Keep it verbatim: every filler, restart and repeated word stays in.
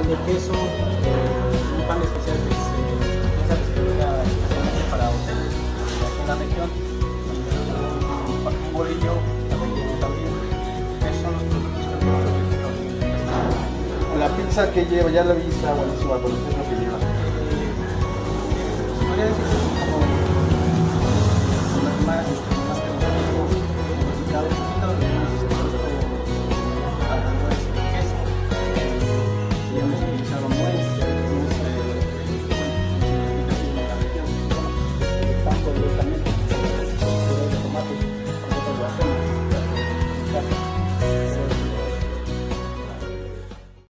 pan de queso, eh, un pan especial que se empieza a distribuir especialmente para hoteles aquí en la región, un, un bolillo relleno también. Esos son los productos que tenemos aquí. La pizza que lleva, ya la vi, está buenísima, pero ¿qué es lo que lleva? Eh, pues podría decir